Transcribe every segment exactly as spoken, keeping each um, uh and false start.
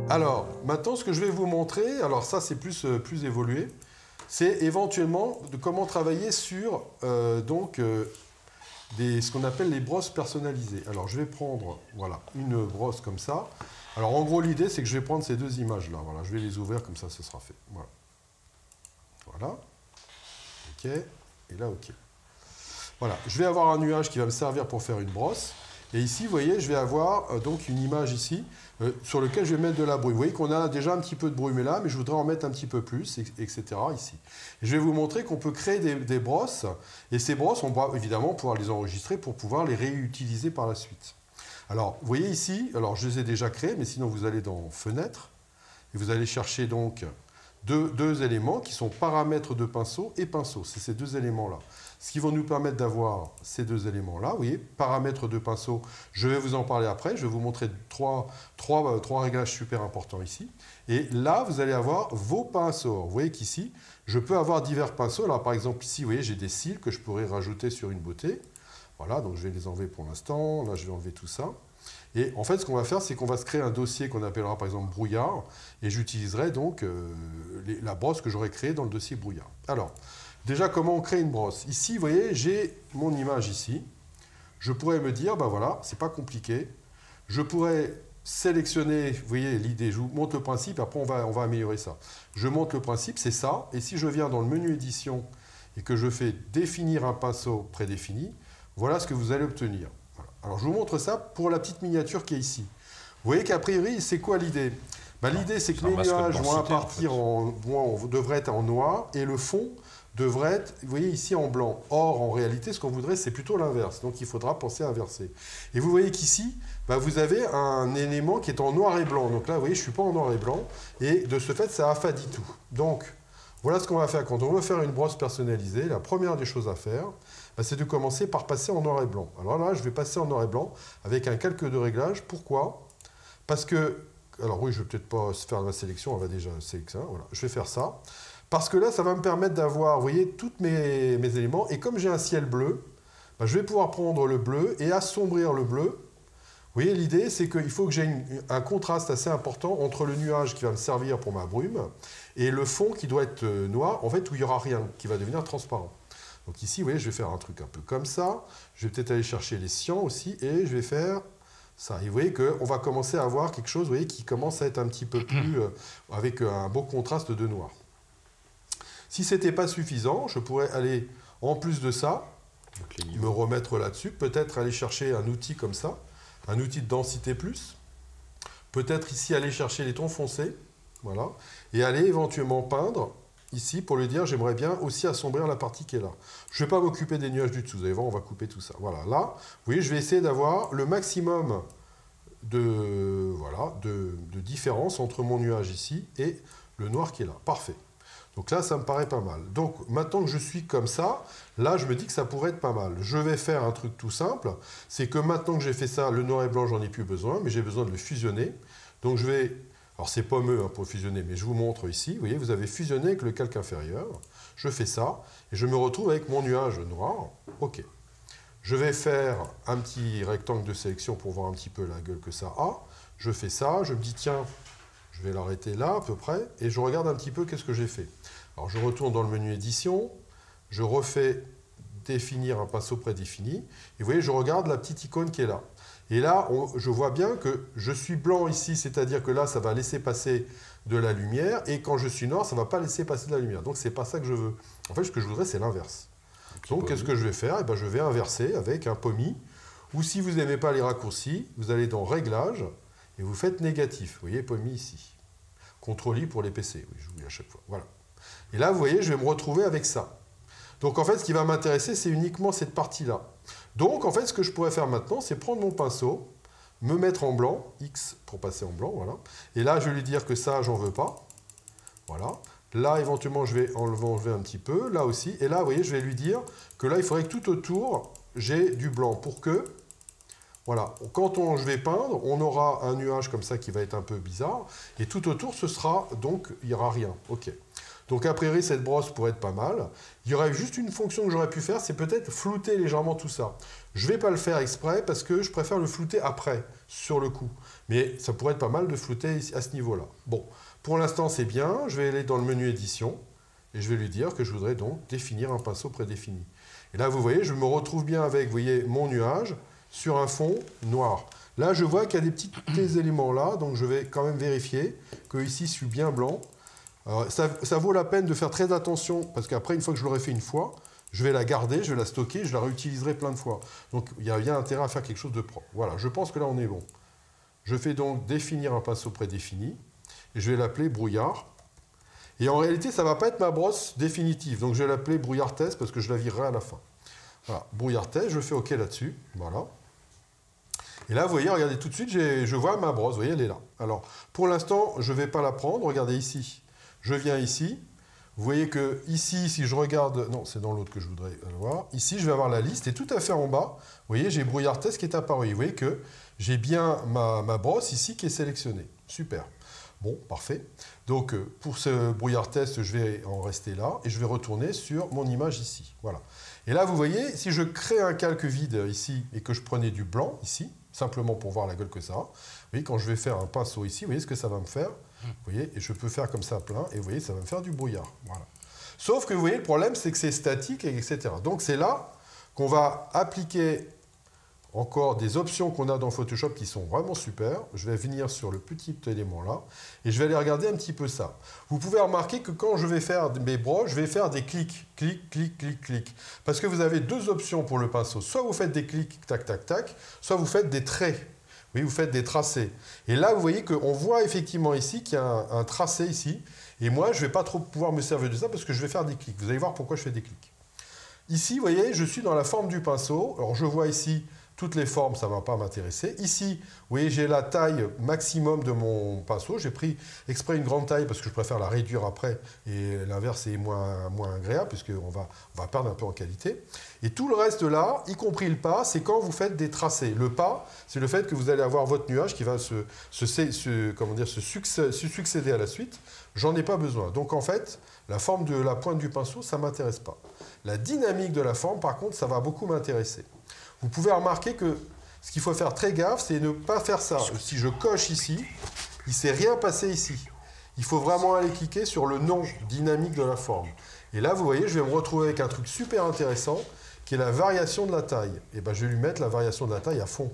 Alors, maintenant, ce que je vais vous montrer, alors ça, c'est plus, euh, plus évolué, c'est éventuellement de comment travailler sur euh, donc, euh, des, ce qu'on appelle les brosses personnalisées. Alors, je vais prendre voilà, une brosse comme ça. Alors, en gros, l'idée, c'est que je vais prendre ces deux images-là. Voilà, je vais les ouvrir, comme ça, ce sera fait. Voilà. Voilà. OK. Et là, OK. Voilà, je vais avoir un nuage qui va me servir pour faire une brosse. Et ici, vous voyez, je vais avoir euh, donc une image ici euh, sur laquelle je vais mettre de la brume. Vous voyez qu'on a déjà un petit peu de brume là, mais je voudrais en mettre un petit peu plus, et cetera ici. Et je vais vous montrer qu'on peut créer des, des brosses. Et ces brosses, on va évidemment pouvoir les enregistrer pour pouvoir les réutiliser par la suite. Alors, vous voyez ici, alors je les ai déjà créés, mais sinon vous allez dans Fenêtre, et vous allez chercher donc deux, deux éléments qui sont paramètres de pinceau et pinceau. C'est ces deux éléments-là. Ce qui va nous permettre d'avoir ces deux éléments-là, vous voyez, paramètres de pinceau, je vais vous en parler après, je vais vous montrer trois, trois, trois réglages super importants ici. Et là, vous allez avoir vos pinceaux. Vous voyez qu'ici, je peux avoir divers pinceaux. Alors, par exemple, ici, vous voyez, j'ai des cils que je pourrais rajouter sur une beauté. Voilà, donc je vais les enlever pour l'instant. Là, je vais enlever tout ça. Et en fait, ce qu'on va faire, c'est qu'on va se créer un dossier qu'on appellera par exemple brouillard, et j'utiliserai donc euh, les, la brosse que j'aurais créée dans le dossier brouillard. Alors, déjà, comment on crée une brosse? Ici, vous voyez, j'ai mon image ici. Je pourrais me dire, ben voilà, c'est pas compliqué. Je pourrais sélectionner, vous voyez l'idée, je vous montre le principe, après on va, on va améliorer ça. Je montre le principe, c'est ça, et si je viens dans le menu édition et que je fais définir un pinceau prédéfini, voilà ce que vous allez obtenir. Alors, je vous montre ça pour la petite miniature qui est ici. Vous voyez qu'a priori, c'est quoi l'idée? ben, L'idée, c'est que mes nuages vont partir en, vont, devraient être en noir et le fond devrait être, vous voyez, ici en blanc. Or, en réalité, ce qu'on voudrait, c'est plutôt l'inverse. Donc, il faudra penser à inverser. Et vous voyez qu'ici, ben, vous avez un élément qui est en noir et blanc. Donc là, vous voyez, je ne suis pas en noir et blanc. Et de ce fait, ça affadit tout. Donc, voilà ce qu'on va faire. Quand on veut faire une brosse personnalisée, la première des choses à faire, ben, c'est de commencer par passer en noir et blanc. Alors là, je vais passer en noir et blanc avec un calque de réglage. Pourquoi? Parce que, alors oui, je ne vais peut-être pas faire la sélection, on va déjà sélectionner. Voilà, je vais faire ça. Parce que là, ça va me permettre d'avoir, vous voyez, tous mes, mes éléments. Et comme j'ai un ciel bleu, ben, je vais pouvoir prendre le bleu et assombrir le bleu. Vous voyez, l'idée, c'est qu'il faut que j'ai un contraste assez important entre le nuage qui va me servir pour ma brume et le fond qui doit être noir, en fait, où il n'y aura rien, qui va devenir transparent. Donc ici, vous voyez, je vais faire un truc un peu comme ça. Je vais peut-être aller chercher les cyan aussi et je vais faire ça. Et vous voyez qu'on va commencer à avoir quelque chose, vous voyez, qui commence à être un petit peu plus, euh, avec un beau contraste de noir. Si ce n'était pas suffisant, je pourrais aller, en plus de ça, me remettre là-dessus, peut-être aller chercher un outil comme ça, un outil de densité plus, peut-être ici aller chercher les tons foncés, voilà, et aller éventuellement peindre ici pour lui dire j'aimerais bien aussi assombrir la partie qui est là. Je ne vais pas m'occuper des nuages du dessous, vous allez voir, on va couper tout ça. Voilà, là, vous voyez, je vais essayer d'avoir le maximum de, voilà, de, de différence entre mon nuage ici et le noir qui est là. Parfait. Donc là, ça me paraît pas mal. Donc maintenant que je suis comme ça, là, je me dis que ça pourrait être pas mal. Je vais faire un truc tout simple, c'est que maintenant que j'ai fait ça, le noir et blanc, j'en ai plus besoin, mais j'ai besoin de le fusionner. Donc je vais... Alors, c'est pommeux hein, pour fusionner, mais je vous montre ici. Vous voyez, vous avez fusionné avec le calque inférieur. Je fais ça, et je me retrouve avec mon nuage noir. OK. Je vais faire un petit rectangle de sélection pour voir un petit peu la gueule que ça a. Je fais ça, je me dis, tiens, je vais l'arrêter là, à peu près, et je regarde un petit peu qu'est-ce que j'ai fait. Alors, je retourne dans le menu édition, je refais définir un pinceau prédéfini, et vous voyez, je regarde la petite icône qui est là. Et là, on, je vois bien que je suis blanc ici, c'est-à-dire que là, ça va laisser passer de la lumière, et quand je suis noir, ça ne va pas laisser passer de la lumière. Donc, ce n'est pas ça que je veux. En fait, ce que je voudrais, c'est l'inverse. Donc, qu'est-ce que je vais faire? Eh ben, je vais inverser avec un pommi, ou si vous n'aimez pas les raccourcis, vous allez dans Réglages, et vous faites négatif. Vous voyez, pommi ici. contrôle I pour les P C, oui, je vous dis à chaque fois. Voilà. Et là, vous voyez, je vais me retrouver avec ça. Donc, en fait, ce qui va m'intéresser, c'est uniquement cette partie-là. Donc, en fait, ce que je pourrais faire maintenant, c'est prendre mon pinceau, me mettre en blanc, X pour passer en blanc, voilà. Et là, je vais lui dire que ça, j'en veux pas. Voilà. Là, éventuellement, je vais enlever, enlever un petit peu, là aussi. Et là, vous voyez, je vais lui dire que là, il faudrait que tout autour, j'ai du blanc pour que... Voilà, quand on, je vais peindre, on aura un nuage comme ça qui va être un peu bizarre. Et tout autour, ce sera, donc, il n'y aura rien. OK. Donc a priori, cette brosse pourrait être pas mal. Il y aurait juste une fonction que j'aurais pu faire, c'est peut-être flouter légèrement tout ça. Je ne vais pas le faire exprès parce que je préfère le flouter après, sur le coup. Mais ça pourrait être pas mal de flouter à ce niveau-là. Bon, pour l'instant, c'est bien. Je vais aller dans le menu édition et je vais lui dire que je voudrais donc définir un pinceau prédéfini. Et là, vous voyez, je me retrouve bien avec, vous voyez, mon nuage sur un fond noir. Là, je vois qu'il y a des petits éléments là, donc je vais quand même vérifier que ici, je suis bien blanc. Alors, ça, ça vaut la peine de faire très attention, parce qu'après, une fois que je l'aurai fait une fois, je vais la garder, je vais la stocker, je la réutiliserai plein de fois. Donc, il y a bien intérêt à faire quelque chose de propre. Voilà, je pense que là, on est bon. Je fais donc définir un pinceau prédéfini, et je vais l'appeler brouillard. Et en réalité, ça ne va pas être ma brosse définitive, donc je vais l'appeler brouillard test, parce que je la virerai à la fin. Voilà, brouillard test, je fais OK là-dessus, voilà. Et là, vous voyez, regardez, tout de suite, je vois ma brosse, vous voyez, elle est là. Alors, pour l'instant, je ne vais pas la prendre, regardez ici. Je viens ici, vous voyez que ici, si je regarde, non, c'est dans l'autre que je voudrais voir, ici, je vais avoir la liste, et tout à fait en bas, vous voyez, j'ai brouillard test qui est apparu. Vous voyez que j'ai bien ma, ma brosse ici qui est sélectionnée. Super. Bon, parfait. Donc, pour ce brouillard test, je vais en rester là, et je vais retourner sur mon image ici. Voilà. Et là, vous voyez, si je crée un calque vide ici, et que je prenais du blanc ici, simplement pour voir la gueule que ça a, vous voyez, quand je vais faire un pinceau ici, vous voyez ce que ça va me faire. Vous voyez, et je peux faire comme ça plein, et vous voyez, ça va me faire du brouillard. Voilà. Sauf que vous voyez, le problème, c'est que c'est statique, et cetera. Donc c'est là qu'on va appliquer encore des options qu'on a dans Photoshop qui sont vraiment super. Je vais venir sur le petit élément là, et je vais aller regarder un petit peu ça. Vous pouvez remarquer que quand je vais faire mes brosses, je vais faire des clics, clic, clic, clic, clic. Parce que vous avez deux options pour le pinceau. Soit vous faites des clics, tac, tac, tac, soit vous faites des traits. Oui, vous faites des tracés. Et là, vous voyez qu'on voit effectivement ici qu'il y a un, un tracé ici. Et moi, je ne vais pas trop pouvoir me servir de ça parce que je vais faire des clics. Vous allez voir pourquoi je fais des clics. Ici, vous voyez, je suis dans la forme du pinceau. Alors, je vois ici toutes les formes, ça ne va pas m'intéresser. Ici, vous voyez, j'ai la taille maximum de mon pinceau. J'ai pris exprès une grande taille parce que je préfère la réduire après. Et l'inverse est moins, moins agréable puisqu'on va, on va perdre un peu en qualité. Et tout le reste là, y compris le pas, c'est quand vous faites des tracés. Le pas, c'est le fait que vous allez avoir votre nuage qui va se, se, se, comment dire, se, succès, se succéder à la suite. J'en ai pas besoin. Donc en fait, la forme de la pointe du pinceau, ça ne m'intéresse pas. La dynamique de la forme, par contre, ça va beaucoup m'intéresser. Vous pouvez remarquer que ce qu'il faut faire très gaffe, c'est ne pas faire ça. Si je coche ici, il ne s'est rien passé ici. Il faut vraiment aller cliquer sur le nom dynamique de la forme. Et là, vous voyez, je vais me retrouver avec un truc super intéressant, qui est la variation de la taille. Et ben, je vais lui mettre la variation de la taille à fond.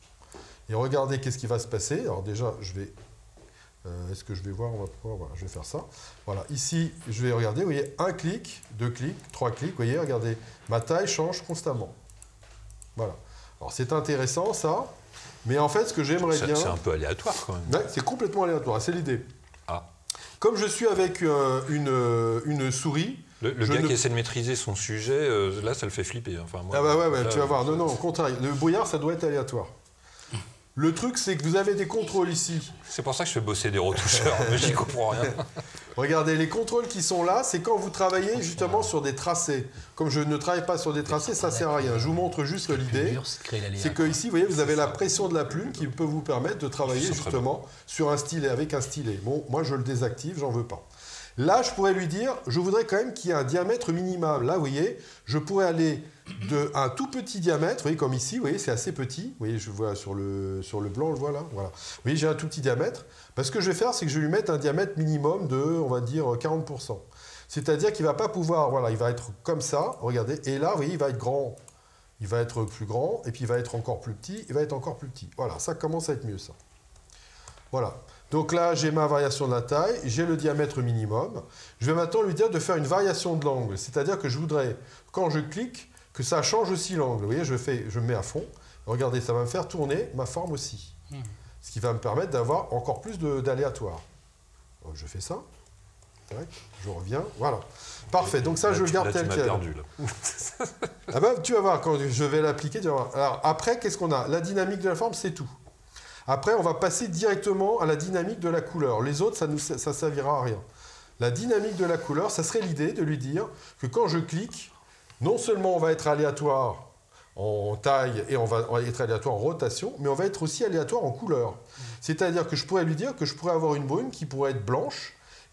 Et regardez qu'est-ce qui va se passer. Alors déjà, je vais... Euh, Est-ce que je vais voir? On va pouvoir... Voilà, je vais faire ça. Voilà, ici, je vais regarder. Vous voyez, un clic, deux clics, trois clics. Vous voyez, regardez, ma taille change constamment. Voilà. Alors, c'est intéressant, ça. Mais en fait, ce que j'aimerais bien... C'est un peu aléatoire, quand même. Ouais, c'est complètement aléatoire. C'est l'idée. Ah. Comme je suis avec euh, une, euh, une souris... Le, le gars ne... qui essaie de maîtriser son sujet, euh, là, ça le fait flipper. Enfin, moi, ah bah ouais, ouais là, tu vas voir. Non, non, au contraire. Le brouillard, ça doit être aléatoire. Le truc, c'est que vous avez des contrôles ici. C'est pour ça que je fais bosser des retoucheurs, mais j'y comprends rien. Regardez, les contrôles qui sont là, c'est quand vous travaillez justement sur des tracés. Comme je ne travaille pas sur des tracés, ça ne sert à rien. Je vous montre juste l'idée. C'est que ici, vous voyez, vous avez la pression de la plume qui peut vous permettre de travailler justement sur un stylet, avec un stylet. Bon, moi, je le désactive, j'en veux pas. Là, je pourrais lui dire, je voudrais quand même qu'il y ait un diamètre minimal. Là, vous voyez, je pourrais aller d'un tout petit diamètre, vous voyez, comme ici, vous voyez, c'est assez petit. Vous voyez, je vois sur le, sur le blanc, je vois là. Voilà. Vous voyez, j'ai un tout petit diamètre. Parce que je vais faire, c'est que je vais lui mettre un diamètre minimum de, on va dire, quarante pour cent. C'est-à-dire qu'il ne va pas pouvoir, voilà, il va être comme ça, regardez. Et là, vous voyez, il va être grand. Il va être plus grand, et puis il va être encore plus petit, il va être encore plus petit. Voilà, ça commence à être mieux, ça. Voilà. Donc là, j'ai ma variation de la taille, j'ai le diamètre minimum. Je vais maintenant lui dire de faire une variation de l'angle. C'est-à-dire que je voudrais, quand je clique, que ça change aussi l'angle. Vous voyez, je, fais, je me mets à fond. Regardez, ça va me faire tourner ma forme aussi. Mmh. Ce qui va me permettre d'avoir encore plus d'aléatoire. Je fais ça. Je reviens. Voilà. Parfait. Donc ça, là, je le garde là, tel tu quel. Perdu, là. Ah ben, tu vas voir, quand je vais l'appliquer, tu vas voir. Alors après, qu'est-ce qu'on a? La dynamique de la forme, c'est tout. Après, on va passer directement à la dynamique de la couleur. Les autres, ça ne ça servira à rien. La dynamique de la couleur, ça serait l'idée de lui dire que quand je clique, non seulement on va être aléatoire en taille et on va être aléatoire en rotation, mais on va être aussi aléatoire en couleur. C'est-à-dire que je pourrais lui dire que je pourrais avoir une brune qui pourrait être blanche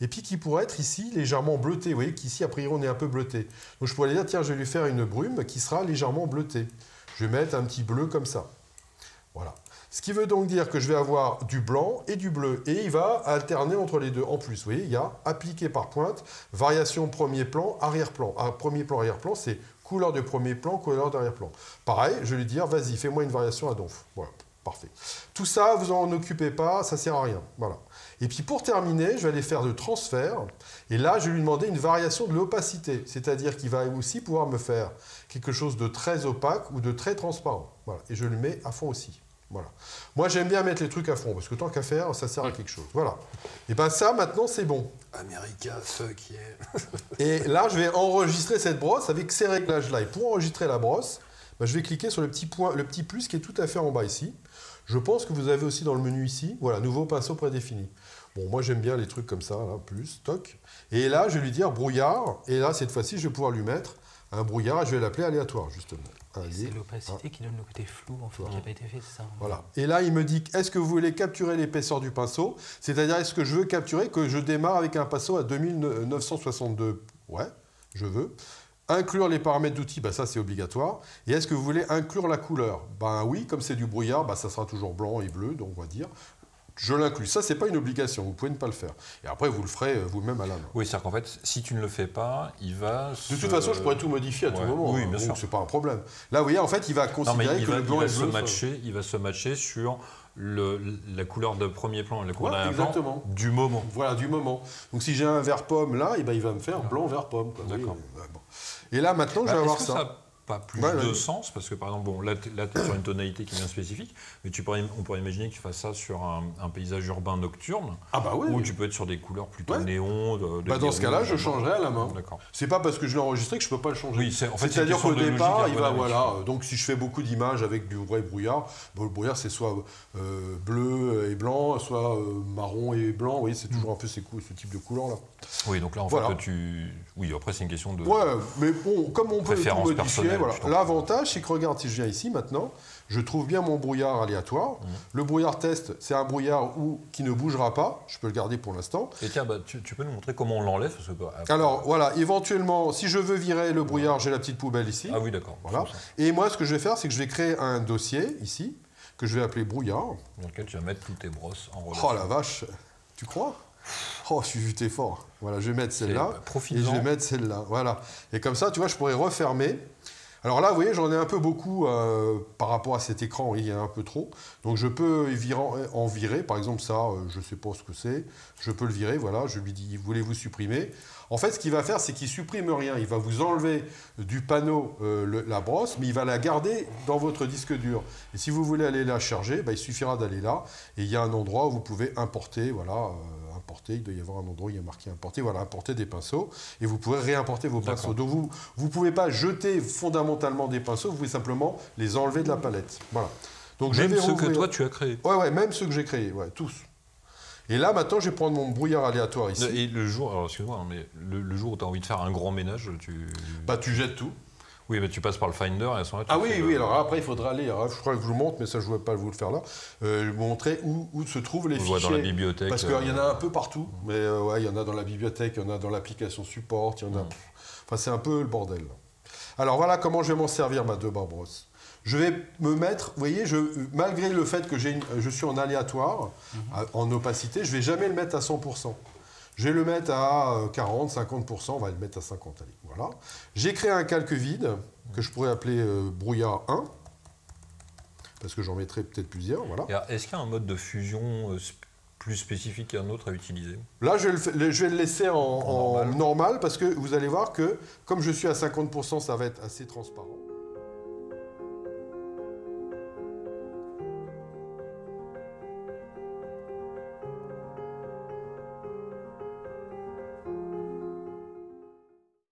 et puis qui pourrait être ici légèrement bleuté. Vous voyez qu'ici, a priori, on est un peu bleuté. Donc je pourrais dire, tiens, je vais lui faire une brume qui sera légèrement bleutée. Je vais mettre un petit bleu comme ça. Voilà. Ce qui veut donc dire que je vais avoir du blanc et du bleu. Et il va alterner entre les deux. En plus, vous voyez, il y a appliqué par pointe, variation premier plan, arrière-plan. Ah, premier plan, arrière-plan, c'est couleur de premier plan, couleur d'arrière-plan. Pareil, je vais lui dire, vas-y, fais-moi une variation à donf. Voilà, parfait. Tout ça, vous en occupez pas, ça sert à rien. Voilà. Et puis pour terminer, je vais aller faire de transfert. Et là, je vais lui demander une variation de l'opacité. C'est-à-dire qu'il va aussi pouvoir me faire quelque chose de très opaque ou de très transparent. Voilà. Et je le mets à fond aussi. Voilà. Moi, j'aime bien mettre les trucs à fond, parce que tant qu'à faire, ça sert à quelque chose. Voilà. Et bien ça, maintenant, c'est bon. America, fuck yeah. Et là, je vais enregistrer cette brosse avec ces réglages-là. Et pour enregistrer la brosse, ben, je vais cliquer sur le petit, point, le petit plus qui est tout à fait en bas ici. Je pense que vous avez aussi dans le menu ici, voilà, nouveau pinceau prédéfini. Bon, moi, j'aime bien les trucs comme ça, là, plus, toc. Et là, je vais lui dire brouillard. Et là, cette fois-ci, je vais pouvoir lui mettre un brouillard. Et je vais l'appeler aléatoire, justement. C'est l'opacité ah. qui donne le côté flou, en fait, qui n'a pas été fait, c'est ça. Voilà. Et là, il me dit, est-ce que vous voulez capturer l'épaisseur du pinceau? C'est-à-dire, est-ce que je veux capturer que je démarre avec un pinceau à deux mille neuf cent soixante-deux? Ouais, je veux. Inclure les paramètres d'outils, bah ça c'est obligatoire. Et est-ce que vous voulez inclure la couleur? Ben oui, comme c'est du brouillard, bah ça sera toujours blanc et bleu, donc on va dire. Je l'inclus. Ça, c'est pas une obligation, vous pouvez ne pas le faire. Et après, vous le ferez vous-même à la main. Oui, c'est-à-dire qu'en fait, si tu ne le fais pas, il va... De toute façon, je pourrais tout modifier à tout ouais. moment. Oui, bien sûr. C'est pas un problème. Là, vous voyez, en fait, il va considérer non, mais il que va, le blanc il va et se bleu... Matcher, il va se matcher sur le, la couleur de premier plan et la couleur ouais, d'arrière-plan du moment. Voilà, du moment. Donc, si j'ai un vert pomme là, et ben, il va me faire blanc, vert pomme. D'accord. Oui, ouais, bon. Et là, maintenant, bah, je vais avoir ça. ça pas plus ouais, de ouais. sens, parce que par exemple, bon, là, tu es sur une tonalité qui est bien spécifique, mais tu pourrais, on pourrait imaginer que tu fasses ça sur un, un paysage urbain nocturne, ah bah oui. où tu peux être sur des couleurs plutôt ouais. néon. De, de bah dans ce cas-là, je changerai à la main. C'est pas parce que je l'ai enregistré que je peux pas le changer. Oui, c'est en fait, c'est-à-dire qu'au départ, il va voilà. Donc si je fais beaucoup d'images avec du vrai brouillard, bon, le brouillard c'est soit euh, bleu et blanc, soit euh, marron et blanc. Oui, c'est toujours mm. un peu ces ce type de couleur là. Oui, donc là en voilà. fait tu. Oui, après c'est une question de. Ouais, mais bon, comme on peut tout modifier, voilà. L'avantage, c'est que regarde, si je viens ici maintenant, je trouve bien mon brouillard aléatoire. Mmh. Le brouillard test, c'est un brouillard où, qui ne bougera pas. Je peux le garder pour l'instant. Et tiens, bah, tu, tu peux nous montrer comment on l'enlève parce que, bah, après... Alors voilà, éventuellement, si je veux virer le brouillard, j'ai la petite poubelle ici. Ah oui, d'accord. Voilà. Et moi, ce que je vais faire, c'est que je vais créer un dossier ici, que je vais appeler brouillard. Dans lequel tu vas mettre toutes tes brosses en relation. Oh la vache, tu crois? Oh, je suis t'es fort. Voilà, je vais mettre celle-là. Et je vais mettre celle-là. Voilà. Et comme ça, tu vois, je pourrais refermer. Alors là, vous voyez, j'en ai un peu beaucoup euh, par rapport à cet écran, il y a un peu trop. Donc je peux en virer, par exemple ça, euh, je ne sais pas ce que c'est, je peux le virer, voilà, je lui dis, voulez-vous supprimer? En fait, ce qu'il va faire, c'est qu'il ne supprime rien, il va vous enlever du panneau euh, le, la brosse, mais il va la garder dans votre disque dur. Et si vous voulez aller la charger, bah, il suffira d'aller là, et il y a un endroit où vous pouvez importer, voilà, euh, importer, il doit y avoir un endroit où il y a marqué importer, voilà, importer des pinceaux, et vous pourrez réimporter vos pinceaux. Donc vous ne pouvez pas jeter fondamentalement des pinceaux, vous pouvez simplement les enlever de la palette. Voilà. Donc, même je vais ceux rouvrir... que toi tu as créés. Ouais, ouais, même ceux que j'ai créés, ouais, tous. Et là, maintenant, je vais prendre mon brouillard aléatoire ici. Et le jour, alors excuse-moi, mais le, le jour où tu as envie de faire un grand ménage, tu... Bah, tu jettes tout. Oui, mais tu passes par le Finder et à ce moment-là... Ah oui, oui, le... alors après, il faudra aller, alors, je crois que je vous montre, mais ça, je ne vais pas vous le faire là, euh, vous montrer où, où se trouvent les On fichiers. Dans la bibliothèque. Parce qu'il euh... y en a un peu partout, mais euh, ouais, il y en a dans la bibliothèque, il y en a dans l'application support, il y en a... Mmh. Enfin, c'est un peu le bordel. Alors voilà comment je vais m'en servir, ma deux barres brosse. Je vais me mettre, vous voyez, je, malgré le fait que une, je suis en aléatoire, mmh. à, en opacité, je ne vais jamais le mettre à cent pour cent. Je vais le mettre à quarante, cinquante pour cent, on va le mettre à cinquante pour cent. Allez, voilà. J'ai créé un calque vide que je pourrais appeler euh, brouillard un, parce que j'en mettrai peut-être plusieurs. Voilà. Est-ce qu'il y a un mode de fusion euh, plus spécifique qu'un autre à utiliser? Là, je vais le, je vais le laisser en, en, en normal. normal, parce que vous allez voir que, comme je suis à cinquante pour cent, ça va être assez transparent.